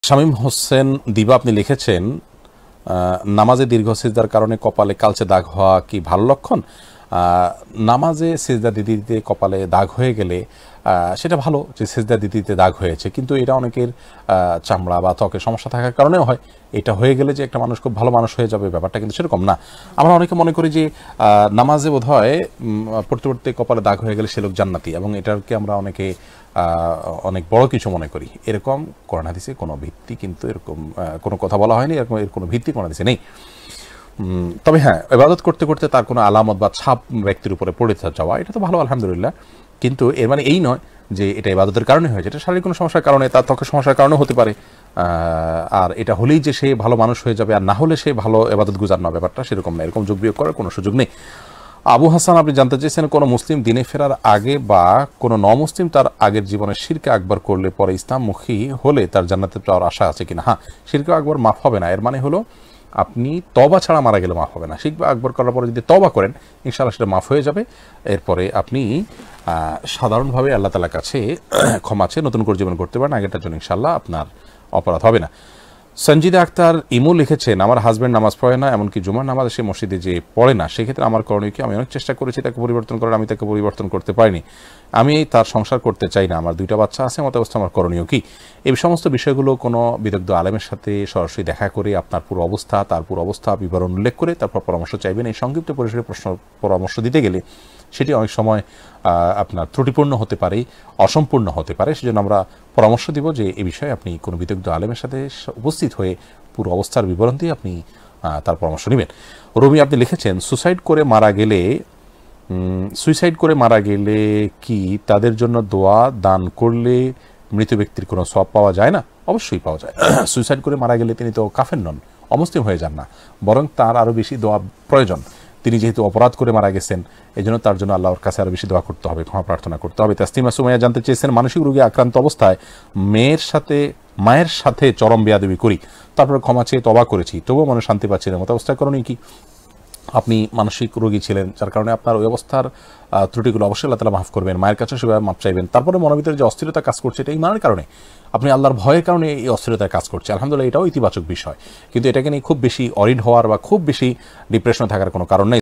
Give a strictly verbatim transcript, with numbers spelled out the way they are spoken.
শামীম হোসেন দিবা আপনি লিখেছেন নামাজে দীর্ঘ সিজদার কারণে কপালে কালচে দাগ হওয়া কি ভালো লক্ষণ? নামাজে সিজদা দিতে দিতে কপালে দাগ হয়ে গেলে সেটা ভালো যে সিজদা দিতে দিতে দাগ হয়েছে, কিন্তু এটা অনেকের চামড়া বা ত্বকের সমস্যা থাকার কারণেও হয়। এটা হয়ে গেলে যে একটা মানুষ খুব ভালো মানুষ হয়ে যাবে ব্যাপারটা কিন্তু সেরকম না। আমরা অনেকে মনে করি যে নামাজে বোধ হয় পড়তে পড়তে কপালে দাগ হয়ে গেলে সে লোক জান্নাতি, এবং এটাকে আমরা অনেকে অনেক বড় কিছু মনে করি। এরকম কোরআন হাদিসে কোনো ভিত্তি কিন্তু এরকম কোনো কথা বলা হয়নি, এরকম এর কোনো ভিত্তি কোরআন হাদিসে নেই। তবে হ্যাঁ, ইবাদত করতে করতে তার কোনো আলামত বা ছাপ ব্যক্তির উপরে পড়ে যাওয়া এটা তো ভালো, আলহামদুলিল্লাহ, কিন্তু এর মানে এই নয় যে এটা ইবাদতের কারণে হয়েছে। এটা শারীরিক কোনো সমস্যার কারণে, তার ত্বকের সমস্যার কারণেও হতে পারে। আর এটা হলেই যে সে ভালো মানুষ হয়ে যাবে, আর না হলে সে ভালো ইবাদত গুজার না, ব্যাপারটা সেরকম না। এরকম যোগ বিয়োগ করার কোনো সুযোগ নেই। আবু হাসান আপনি জানতে চেয়েছেন, কোনো মুসলিম দিনে ফেরার আগে বা কোনো ন মুসলিম তার আগের জীবনে শিরকে আকবার করলে পরে ইসলামমুখী হলে তার জান্নাতে যাওয়ার আশা আছে কিনা? হ্যাঁ, শিরকে আকবার মাফ হবে না। এর মানে হলো আপনি তবা ছাড়া মারা গেলে মাফ হবে না। শিরকে আকবার করার পরে যদি তবা করেন ইনশাআল্লাহ সেটা মাফ হয়ে যাবে। এরপরে আপনি সাধারণভাবে আল্লাহ তাআলার কাছে ক্ষমা চেয়ে নতুন করে জীবন করতে পারেন। আগেরটার জন্য ইনশাআল্লাহ আপনার অপরাধ হবে না। সঞ্জিদা আক্তার ইমু লিখেছেন, আমার হাজব্যান্ড নামাজ পড়ে না, এমনকি জুমার নামাজ সে মসজিদে যে পড়ে না, সেক্ষেত্রে আমার করণীয় কি? আমি অনেক চেষ্টা করেছি তাকে পরিবর্তন করার, আমি তাকে পরিবর্তন করতে পারিনি। আমি তার সংসার করতে চাই না, আমার দুইটা বাচ্চা আছে, মত অবস্থা আমার করণীয় কি? এই সমস্ত বিষয়গুলো কোনো বিদগ্ধ আলেমের সাথে সরাসরি দেখা করে আপনার পুরো অবস্থা, তার পুরো অবস্থা বিবরণ উল্লেখ করে তারপর পরামর্শ চাইবেন। এই সংক্ষিপ্ত পরিসরে প্রশ্ন পরামর্শ দিতে গেলে সেটি অনেক সময় আপনার ত্রুটিপূর্ণ হতে পারে, অসম্পূর্ণ হতে পারে। সেজন্য আমরা পরামর্শ দিব যে এই বিষয়ে আপনি কোনো বিদগ্ধ আলেমের সাথে উপস্থিত হয়ে পুরো অবস্থার বিবরণ দিয়ে আপনি তার পরামর্শ নেবেন। রবি আপনি লিখেছেন, সুসাইড করে মারা গেলে সুইসাইড করে মারা গেলে কি তাদের জন্য দোয়া দান করলে মৃত ব্যক্তির কোনো সওয়াব পাওয়া যায় না? অবশ্যই পাওয়া যায়। সুইসাইড করে মারা গেলে তিনি তো কাফের নন, অমুসলিম হয়ে যান না, বরং তার আরও বেশি দোয়া প্রয়োজন। তিনি যেহেতু অপরাধ করে মারা গেছেন, এই জন্য তার জন্য আল্লাহর কাছে আরও বেশি দোয়া করতে হবে, ক্ষমা প্রার্থনা করতে হবে। তাসলিমা সুমাইয়া জানতে চেয়েছেন, মানসিক রোগে আক্রান্ত অবস্থায় মেয়ের সাথে মায়ের সাথে চরম বেয়াদবি করি, তারপরে ক্ষমা চেয়ে তওবা করেছি, তবুও মনে শান্তি পাচ্ছি না, মত অবস্থায় করণীয় কি? আপনি মানসিক রোগী ছিলেন, যার কারণে আপনার ওই অবস্থার ত্রুটিগুলো অবশ্যই আল্লাহ তাআলা মাফ করবেন, মায়ের কাছে সেভাবে মাপ চাইবেন। তারপরে মনের ভিতরে যে অস্থিরতা কাজ করছে, এটা ইমানের কারণে, আপনি আল্লাহর ভয়ের কারণে এই অস্থিরতায় কাজ করছে, আলহামদুলিল্লাহ, এটাও ইতিবাচক বিষয়। কিন্তু এটাকে নিয়ে খুব বেশি অরিড হওয়ার বা খুব বেশি ডিপ্রেশনে থাকার কোনো কারণ নেই।